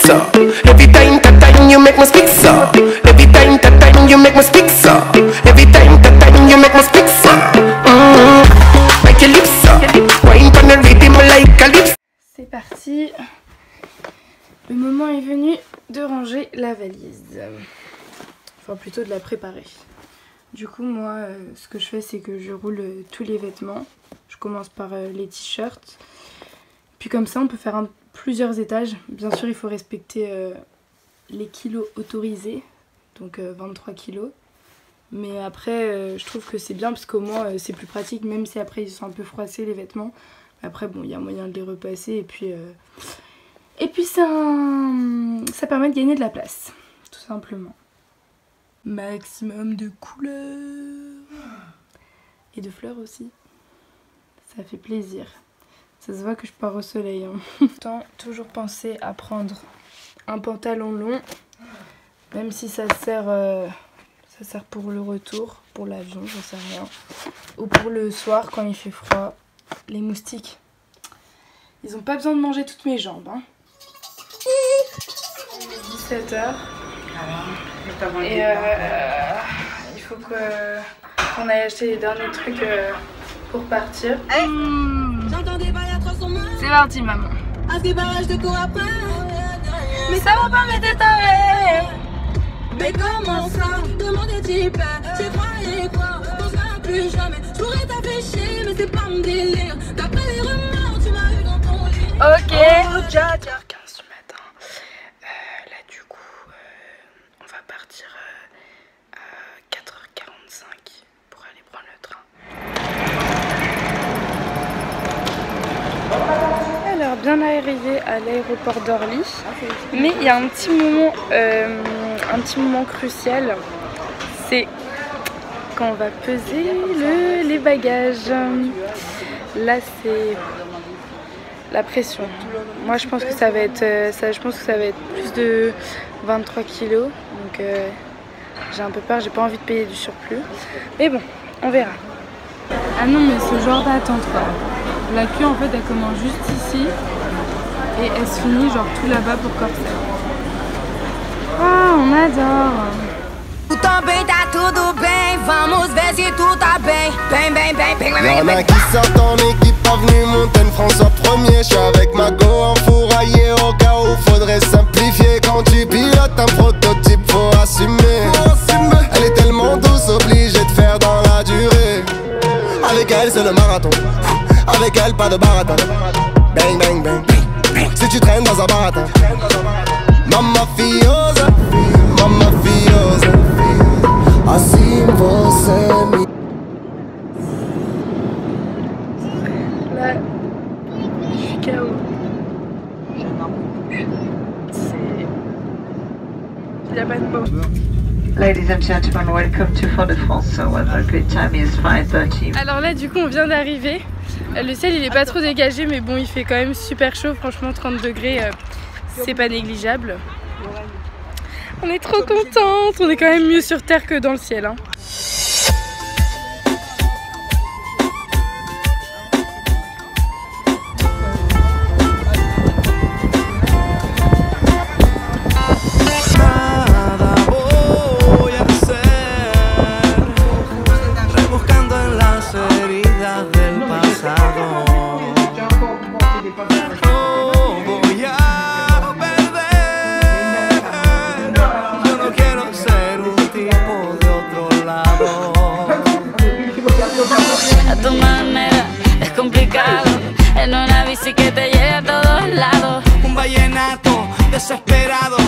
so. Every time you make me speak so. Every time you make me speak so. Every time you make me speak so. Make your lips so. Wine on the rhythm like a lips. C'est parti. Le moment est venu de ranger la valise. Enfin plutôt de la préparer. Du coup moi ce que je fais c'est que je roule tous les vêtements. Je commence par les t-shirts. Puis comme ça on peut faire plusieurs étages. Bien sûr il faut respecter les kilos autorisés. Donc 23 kilos. Mais après je trouve que c'est bien parce qu'au moins c'est plus pratique. Même si après ils sont un peu froissés les vêtements. Après bon il y a moyen de les repasser. Et puis ça permet de gagner de la place. Tout simplement. Maximum de couleurs. Et de fleurs aussi. Ça fait plaisir. Ça se voit que je pars au soleil. Hein. Toujours penser à prendre un pantalon long. Même si ça sert pour le retour, pour l'avion, j'en sais rien. Ou pour le soir quand il fait froid. Les moustiques, ils ont pas besoin de manger toutes mes jambes. Hein. 17 h. Et il faut qu'on aille acheter les derniers trucs pour partir. C'est parti maman. Mais ça va pas m'aider ta rêve. Mais comment ça? Demandez-tu pas? Tu croyais quoi? On sera plus jamais. Je pourrais t'afficher mais c'est pas mon délire. D'après les rumeurs tu m'as eu dans ton lit. Ok. Oh, 15 du matin. Là du coup on va partir à 4h45 pour aller prendre le train. Alors bien arrivé à l'aéroport d'Orly, mais il y a un petit moment crucial, c'est quand on va peser les bagages. Là c'est la pression. Moi je pense que ça va être plus de 23 kilos, donc j'ai un peu peur, j'ai pas envie de payer du surplus, mais bon, on verra. Ah non mais ce genre d'attente quoi. La queue en fait elle commence juste ici et elle se finit genre tout là-bas pour Corsair. Ah, on adore. Também tá tudo bem, vamos ver se tu tá bem. Bem, bem, bem, bem, bem. Y'en a qui sortent en équipe, avenue Montaigne, François Premier. Je suis avec ma go enfouraillée au cas où faudrait simplifier. Quand tu pilotes un prototype, faut assumer. Elle est tellement douce, obligée de faire dans la durée. Avec elle c'est le marathon, avec elle pas de baratin. Bang, bang, bang. Si tu traînes dans un baratin. Mamma fiosa, mamma fiosa. Assim você me... Là, je suis KO. Il n'y a pas de mots. Ladies and gentlemen, welcome to Fort-de-France. So the good time is 5:30. Alors là du coup on vient d'arriver. Le ciel il est pas trop dégagé mais bon il fait quand même super chaud. Franchement 30 degrés c'est pas négligeable. On est trop contente. On est quand même mieux sur terre que dans le ciel hein. A tu manera es complicado. En una bici que te lleve a todos lados. Un vallenato desesperado